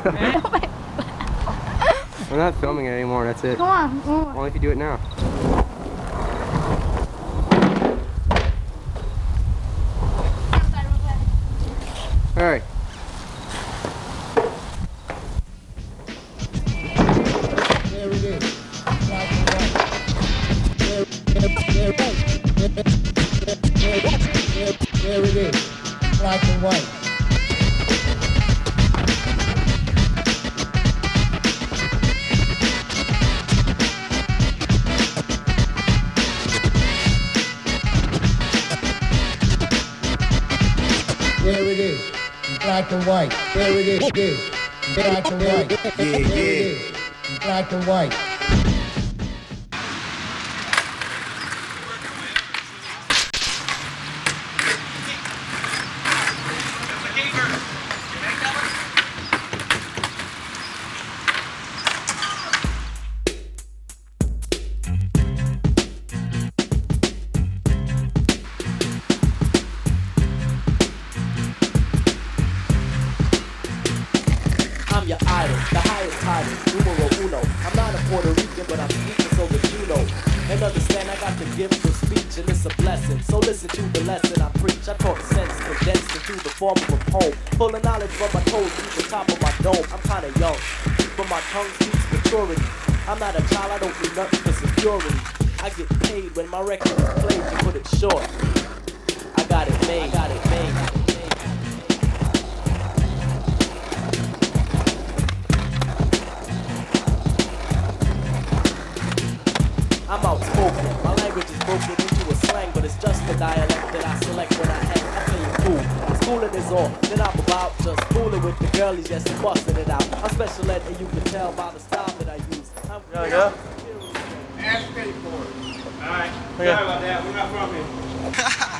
We're not filming it anymore, that's it. Come on. Only if you do it now. Alright. There it is. Black and white. There it is. Black and white. There it is. Black and white. There it is. Black and white. There it is. Black and white. I'm your idol, the highest title, numero uno. I'm not a Puerto Rican, but I'm speaking so that you know. And understand I got the gift of speech and it's a blessing. So listen to the lesson I preach. I talk sense condensed into the form of a poem. Full of knowledge from my toes to the top of my dome. I'm kinda young, but my tongue speaks maturity. I'm not a child, I don't do nothing for security. I get paid when my record is played, to put it short. I got it made, I got it made. I'm outspoken, my language is broken into a slang, but it's just the dialect that I select when I hang. I play it cool, schooling is all, then I'm about just fooling with the girlies, yes, and busting it out. I'm special ed, and you can tell by the style that I use. I'm Gotta go? Ask me for it. Alright, sorry about that, we're not from here.